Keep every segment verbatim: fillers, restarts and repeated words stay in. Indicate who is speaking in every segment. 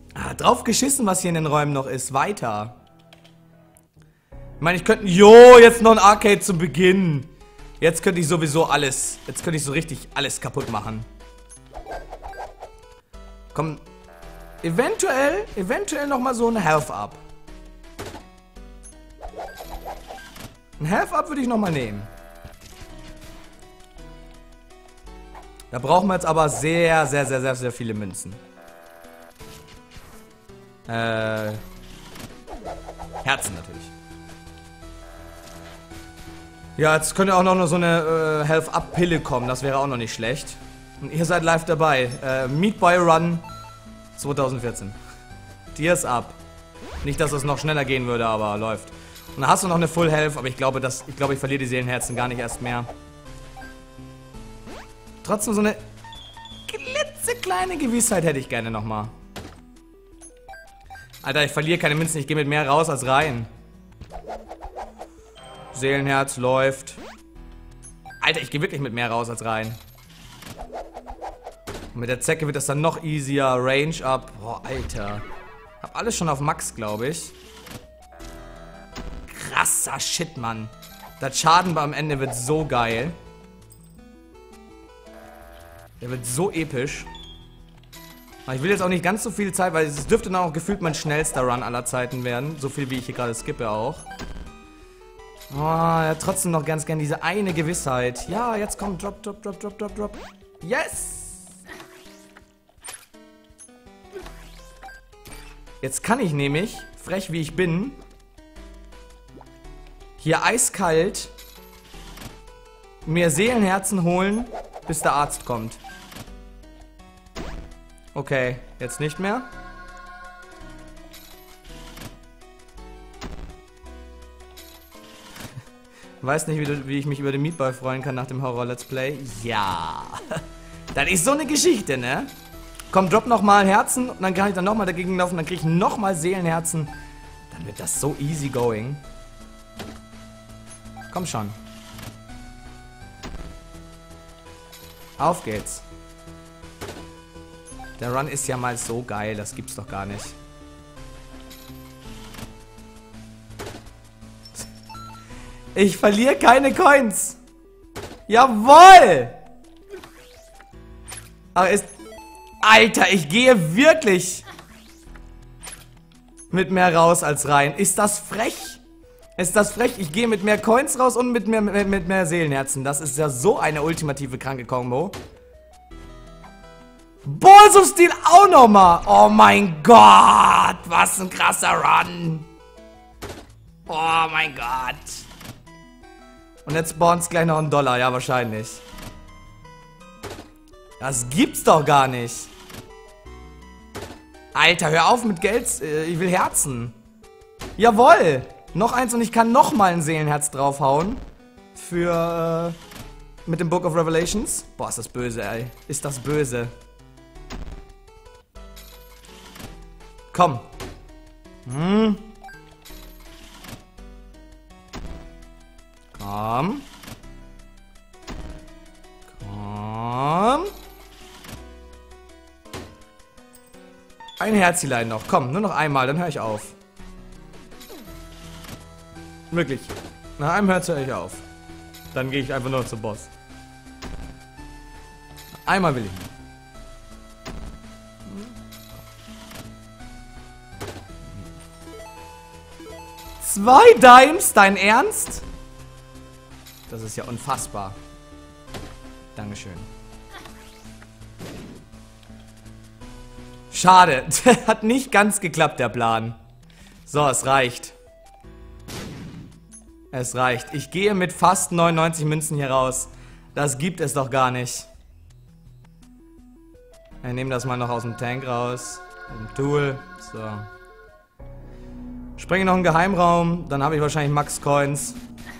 Speaker 1: Ah, drauf geschissen, was hier in den Räumen noch ist. Weiter. Ich meine, ich könnte... Jo, jetzt noch ein Arcade zum Beginn. Jetzt könnte ich sowieso alles... Jetzt könnte ich so richtig alles kaputt machen. Komm. Eventuell, eventuell nochmal so ein Health-Up. Ein Health-Up würde ich nochmal nehmen. Da brauchen wir jetzt aber sehr, sehr, sehr, sehr, sehr viele Münzen. Äh... Herzen natürlich. Ja, jetzt könnte auch noch so eine äh, Health-Up-Pille kommen. Das wäre auch noch nicht schlecht. Und ihr seid live dabei. Äh, Meat Boy Run zwanzig vierzehn. Tears Up. Nicht, dass es noch schneller gehen würde, aber läuft. Und dann hast du noch eine Full Health, aber ich glaube, dass, ich glaube, ich verliere die Seelenherzen gar nicht erst mehr. Trotzdem so eine klitzekleine Gewissheit hätte ich gerne nochmal. Alter, ich verliere keine Münzen, ich gehe mit mehr raus als rein. Seelenherz läuft. Alter, ich gehe wirklich mit mehr raus als rein. Und mit der Zecke wird das dann noch easier. Range up. Boah, Alter. Hab alles schon auf Max, glaube ich. Krasser Shit, Mann. Das Schaden am Ende wird so geil. Der wird so episch. Aber ich will jetzt auch nicht ganz so viel Zeit, weil es dürfte dann auch gefühlt mein schnellster Run aller Zeiten werden. So viel, wie ich hier gerade skippe auch. Oh, ja, trotzdem noch ganz gern diese eine Gewissheit. Ja, jetzt kommt Drop, Drop, Drop, Drop, Drop, Drop. Yes! Jetzt kann ich nämlich, frech wie ich bin, hier eiskalt mir Seelenherzen holen, bis der Arzt kommt. Okay, jetzt nicht mehr. Weiß nicht, wie, du, wie ich mich über den Meat Boy freuen kann nach dem Horror-Let's Play. Ja. Das ist so eine Geschichte, ne? Komm, drop nochmal Herzen und dann kann ich dann nochmal dagegen laufen. Dann kriege ich nochmal Seelenherzen. Dann wird das so easy going. Komm schon. Auf geht's. Der Run ist ja mal so geil. Das gibt's doch gar nicht. Ich verliere keine Coins. Jawohl. Aber ist... Alter, ich gehe wirklich mit mehr raus als rein. Ist das frech? Ist das frech? Ich gehe mit mehr Coins raus und mit mehr, mit, mit mehr Seelenherzen. Das ist ja so eine ultimative kranke Kombo. Balls of Steel auch nochmal. Oh mein Gott. Was ein krasser Run. Oh mein Gott. Und jetzt spawnt's gleich noch einen Dollar. Ja, wahrscheinlich. Das gibt's doch gar nicht. Alter, hör auf mit Geld. Ich will Herzen. Jawohl. Noch eins und ich kann nochmal ein Seelenherz draufhauen. Für, äh, mit dem Book of Revelations. Boah, ist das böse, ey. Ist das böse. Komm. Hm. Komm. Komm. Ein Herzilein noch. Komm, nur noch einmal, dann höre ich auf. Wirklich. Nach einem Herz höre ich auf. Dann gehe ich einfach nur zum Boss. Einmal will ich. Zwei Dimes? Dein Ernst? Das ist ja unfassbar. Dankeschön. Schade. Hat nicht ganz geklappt, der Plan. So, es reicht. Es reicht. Ich gehe mit fast neunundneunzig Münzen hier raus. Das gibt es doch gar nicht. Ich nehme das mal noch aus dem Tank raus. Aus dem Tool. So. Sprenge noch einen Geheimraum. Dann habe ich wahrscheinlich Max Coins.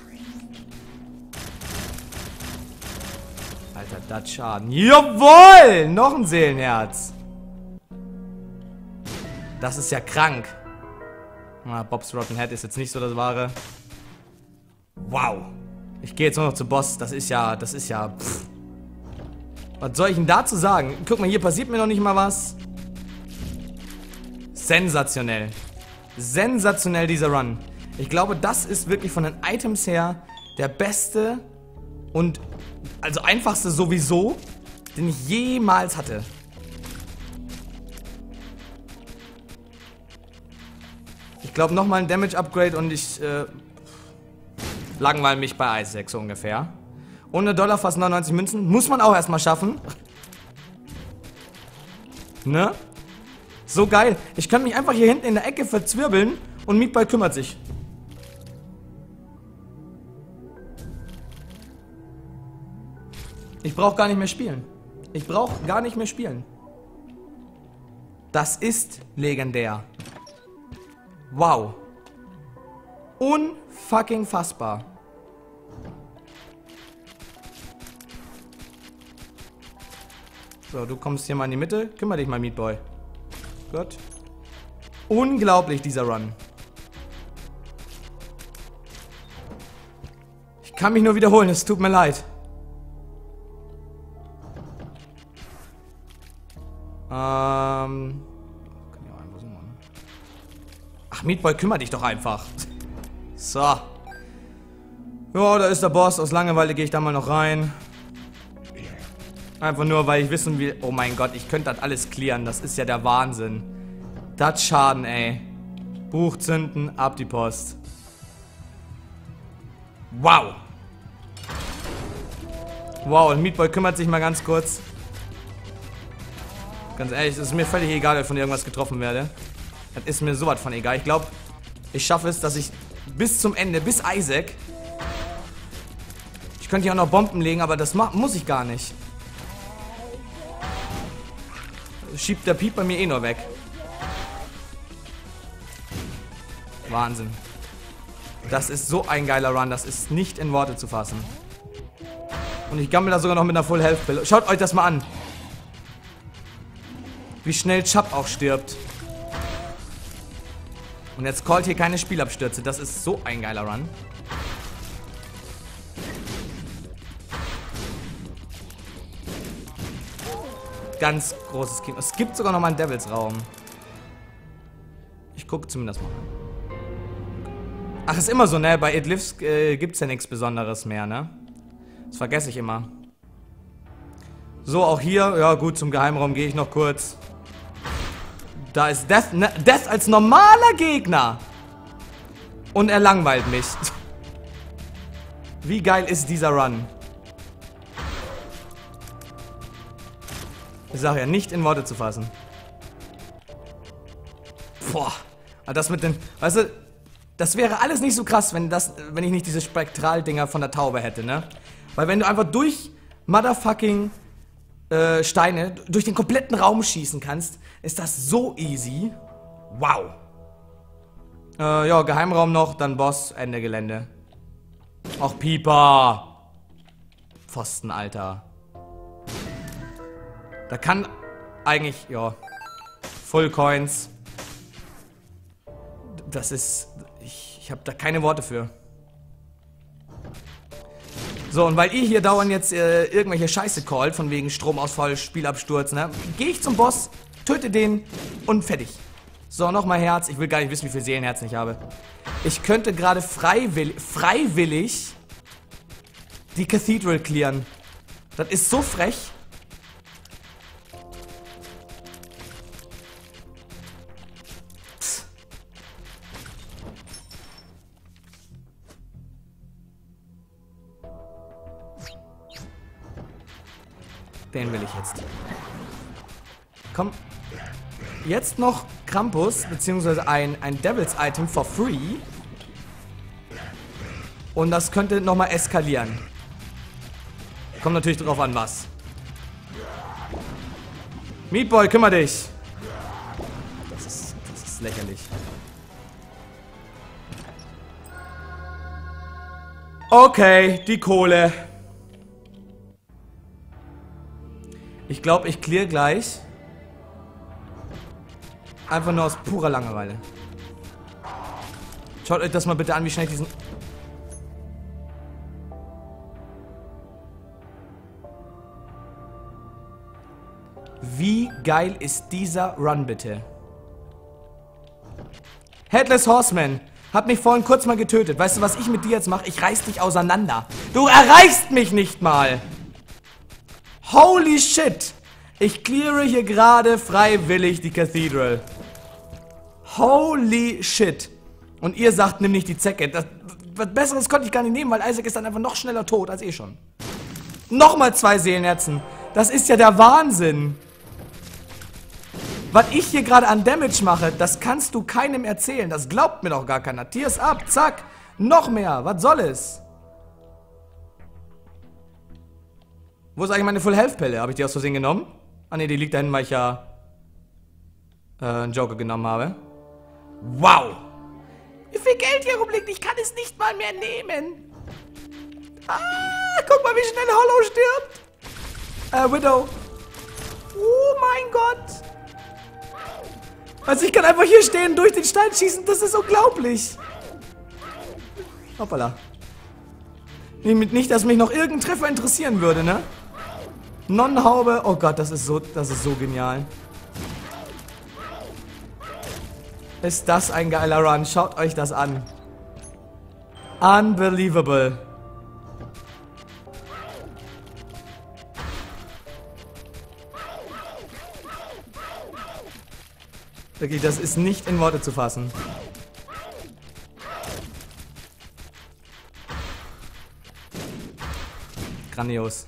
Speaker 1: Alter, das Schaden. Jawohl! Noch ein Seelenherz. Das ist ja krank. Ah, Bob's Rotten Head ist jetzt nicht so das Wahre. Wow. Ich gehe jetzt nur noch zu Boss. Das ist ja, das ist ja... Pff. Was soll ich denn dazu sagen? Guck mal, hier passiert mir noch nicht mal was. Sensationell. Sensationell dieser Run. Ich glaube, das ist wirklich von den Items her der beste und also einfachste sowieso, den ich jemals hatte. Ich glaube nochmal ein Damage Upgrade und ich äh, langweile mich bei Isaac so ungefähr. Ohne Dollar fast neunundneunzig Münzen. Muss man auch erstmal schaffen. Ne? So geil. Ich kann mich einfach hier hinten in der Ecke verzwirbeln und Meatball kümmert sich. Ich brauche gar nicht mehr spielen. Ich brauche gar nicht mehr spielen. Das ist legendär. Wow. Unfucking fassbar. So, du kommst hier mal in die Mitte. Kümmer dich mal, Meatboy. Gut. Unglaublich, dieser Run. Ich kann mich nur wiederholen, es tut mir leid. Ähm... Ach, Meatboy, kümmere dich doch einfach. So. Ja, da ist der Boss. Aus Langeweile gehe ich da mal noch rein. Einfach nur, weil ich wissen will... Oh mein Gott, ich könnte das alles clearen. Das ist ja der Wahnsinn. Das Schaden, ey. Buch zünden, ab die Post. Wow. Wow, und Meatboy kümmert sich mal ganz kurz. Ganz ehrlich, es ist mir völlig egal, wenn ich von irgendwas getroffen werde. Das ist mir sowas von egal. Ich glaube, ich schaffe es, dass ich bis zum Ende, bis Isaac... Ich könnte hier auch noch Bomben legen, aber das muss ich gar nicht. Schiebt der Piep bei mir eh nur weg. Wahnsinn. Das ist so ein geiler Run, das ist nicht in Worte zu fassen. Und ich gammel da sogar noch mit einer Full Health Pille. Schaut euch das mal an. Wie schnell Chubb auch stirbt. Und jetzt callt hier keine Spielabstürze. Das ist so ein geiler Run. Ganz großes Kino. Es gibt sogar noch mal einen Devils Raum. Ich gucke zumindest mal. Ach, ist immer so, ne? Bei It Lives äh, gibt es ja nichts Besonderes mehr, ne? Das vergesse ich immer. So, auch hier. Ja gut, zum Geheimraum gehe ich noch kurz. Da ist Death, ne, Death als normaler Gegner. Und er langweilt mich. Wie geil ist dieser Run? Ich sage ja, nicht in Worte zu fassen. Boah. Das mit den... Weißt du, das wäre alles nicht so krass, wenn, das, wenn ich nicht diese Spektraldinger von der Taube hätte, ne? Weil wenn du einfach durch motherfucking äh, Steine, durch den kompletten Raum schießen kannst, ist das so easy. Wow. Äh, ja, Geheimraum noch, dann Boss, Ende Gelände. Och, Pieper. Pfosten, Alter. Da kann eigentlich, ja, Full Coins. Das ist, ich, ich habe da keine Worte für. So, und weil ihr hier dauernd jetzt äh, irgendwelche Scheiße callt, von wegen Stromausfall, Spielabsturz, ne, gehe ich zum Boss, töte den und fertig. So, nochmal Herz. Ich will gar nicht wissen, wie viel Seelenherzen ich habe. Ich könnte gerade freiwillig, freiwillig die Cathedral clearen. Das ist so frech. Den will ich jetzt. Komm. Jetzt noch Krampus, beziehungsweise ein, ein Devils Item for free. Und das könnte nochmal eskalieren. Kommt natürlich drauf an, was. Meatboy, kümmere dich. Das ist, das ist lächerlich. Okay, die Kohle. Ich glaube, ich clear gleich. Einfach nur aus purer Langeweile. Schaut euch das mal bitte an, wie schnell ich diesen... Wie geil ist dieser Run bitte? Headless Horseman hat mich vorhin kurz mal getötet. Weißt du, was ich mit dir jetzt mache? Ich reiß dich auseinander. Du erreichst mich nicht mal. Holy shit. Ich cleare hier gerade freiwillig die Cathedral. Holy shit. Und ihr sagt, nimm nicht die Zecke. Das, was Besseres konnte ich gar nicht nehmen, weil Isaac ist dann einfach noch schneller tot als eh schon. Nochmal zwei Seelenherzen. Das ist ja der Wahnsinn. Was ich hier gerade an Damage mache, das kannst du keinem erzählen. Das glaubt mir doch gar keiner. Tears ab, zack. Noch mehr. Was soll es? Wo ist eigentlich meine Full-Health-Pille? Habe ich die aus Versehen genommen? Ah ne, die liegt da hinten, weil ich ja äh, einen Joker genommen habe. Wow! Wie viel Geld hier rumliegt? Ich kann es nicht mal mehr nehmen. Ah, guck mal, wie schnell Hollow stirbt. Äh, Widow. Oh mein Gott. Also ich kann einfach hier stehen, durch den Stein schießen. Das ist unglaublich. Hoppala. Nicht, dass mich noch irgendein Treffer interessieren würde, ne? Non-Haube. Oh Gott, das ist so, das ist so genial. Ist das ein geiler Run? Schaut euch das an. Unbelievable. Wirklich, das ist nicht in Worte zu fassen. Grandios.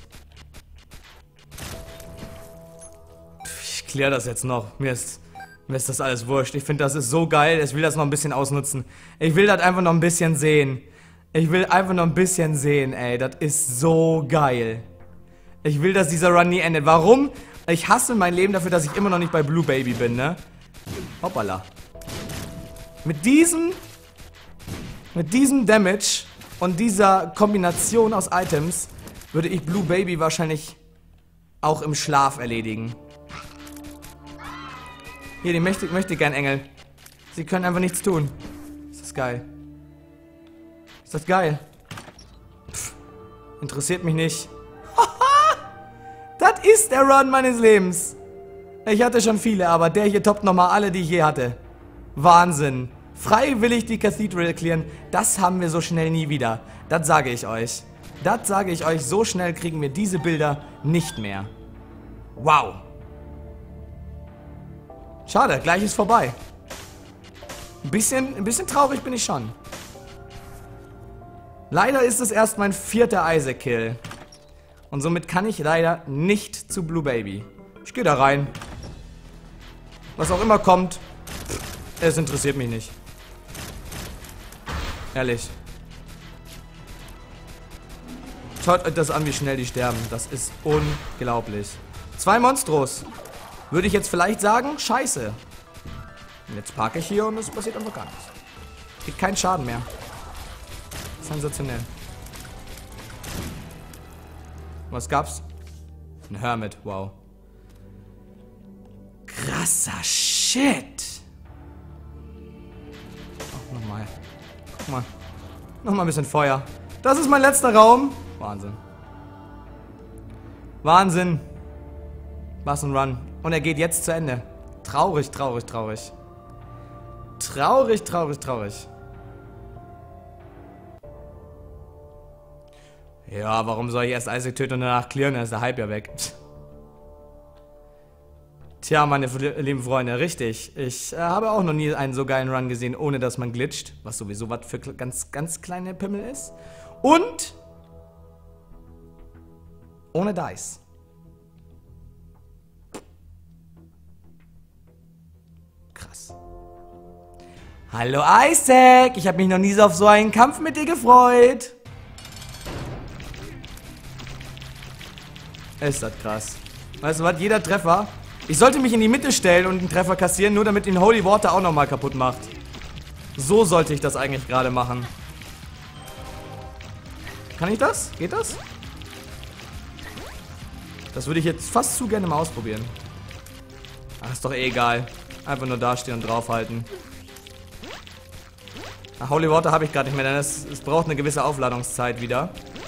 Speaker 1: Ich kläre das jetzt noch. Mir ist, mir ist das alles wurscht. Ich finde, das ist so geil. Ich will das noch ein bisschen ausnutzen. Ich will das einfach noch ein bisschen sehen. Ich will einfach noch ein bisschen sehen, ey. Das ist so geil. Ich will, dass dieser Run nie endet. Warum? Ich hasse mein Leben dafür, dass ich immer noch nicht bei Blue Baby bin, ne? Hoppala. Mit diesem... Mit diesem Damage und dieser Kombination aus Items würde ich Blue Baby wahrscheinlich auch im Schlaf erledigen. Hier, die möchte, möchte gern Engel. Sie können einfach nichts tun. Ist das geil. Ist das geil? Pff, interessiert mich nicht. Das ist der Run meines Lebens. Ich hatte schon viele, aber der hier toppt nochmal alle, die ich je hatte. Wahnsinn. Freiwillig die Cathedral clearen, das haben wir so schnell nie wieder. Das sage ich euch. Das sage ich euch, so schnell kriegen wir diese Bilder nicht mehr. Wow. Schade, gleich ist vorbei. Ein bisschen, ein bisschen traurig bin ich schon. Leider ist es erst mein vierter Isaac-Kill. Und somit kann ich leider nicht zu Blue Baby. Ich gehe da rein. Was auch immer kommt, es interessiert mich nicht. Ehrlich. Schaut euch das an, wie schnell die sterben. Das ist unglaublich. Zwei Monstros. Würde ich jetzt vielleicht sagen, scheiße. Und jetzt parke ich hier und es passiert einfach gar nichts. Kriegt keinen Schaden mehr. Sensationell. Was gab's? Ein Hermit, wow. Krasser Shit. Oh, nochmal. Guck mal. Nochmal ein bisschen Feuer. Das ist mein letzter Raum. Wahnsinn. Wahnsinn. Was ein Run. Und er geht jetzt zu Ende. Traurig, traurig, traurig. Traurig, traurig, traurig. Ja, warum soll ich erst Isaac töten und danach clearen? Dann ist der Hype ja weg. Tja, meine lieben Freunde, richtig. Ich äh, habe auch noch nie einen so geilen Run gesehen, ohne dass man glitscht. Was sowieso was für ganz, ganz kleine Pimmel ist. Und ohne Dice. Krass. Hallo Isaac! Ich habe mich noch nie so auf so einen Kampf mit dir gefreut. Ist das krass. Weißt du was? Jeder Treffer... Ich sollte mich in die Mitte stellen und einen Treffer kassieren, nur damit ihn Holy Water auch nochmal kaputt macht. So sollte ich das eigentlich gerade machen. Kann ich das? Geht das? Das würde ich jetzt fast zu gerne mal ausprobieren. Ach, ist doch eh egal. Einfach nur dastehen und draufhalten. Ach, Holy Water habe ich gerade nicht mehr, denn es, es braucht eine gewisse Aufladungszeit wieder.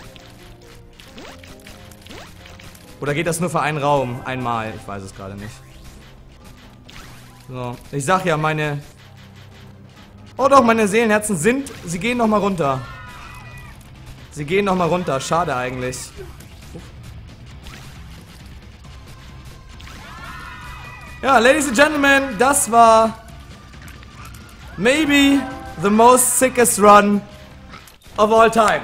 Speaker 1: Oder geht das nur für einen Raum? Einmal? Ich weiß es gerade nicht. So. Ich sag ja, meine... Oh doch, meine Seelenherzen sind... Sie gehen nochmal runter. Sie gehen nochmal runter. Schade eigentlich. Ja, Ladies and Gentlemen, das war... Maybe the most sickest run of all time.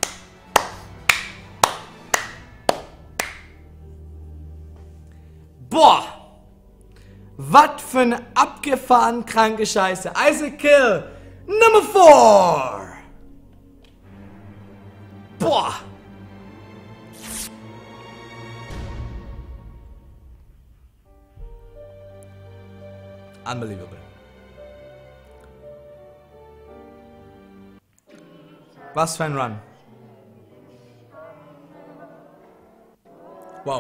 Speaker 1: Boah! Was für eine abgefahren kranke Scheiße. Isaac Kill Nummer vier. Boah! Unbelievable. Was für ein Run. Wow.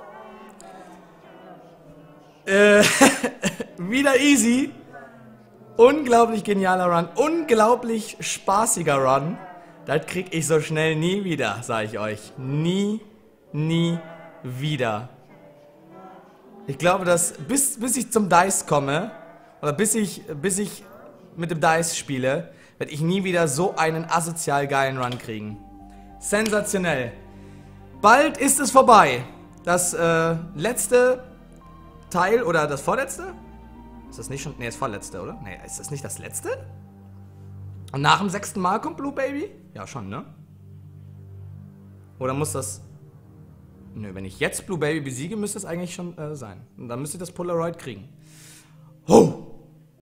Speaker 1: Äh, wieder easy. Unglaublich genialer Run. Unglaublich spaßiger Run. Das krieg ich so schnell nie wieder, sage ich euch. Nie, nie wieder. Ich glaube, dass bis, bis ich zum Dice komme, oder bis ich, bis ich mit dem Dice spiele, werde ich nie wieder so einen asozial geilen Run kriegen. Sensationell. Bald ist es vorbei. Das äh, letzte Teil, oder das vorletzte? Ist das nicht schon? Ne, das vorletzte, oder? Ne, ist das nicht das letzte? Und nach dem sechsten Mal kommt Blue Baby? Ja, schon, ne? Oder muss das... Nö, wenn ich jetzt Blue Baby besiege, müsste es eigentlich schon äh, sein. Und dann müsste ich das Polaroid kriegen. Oh!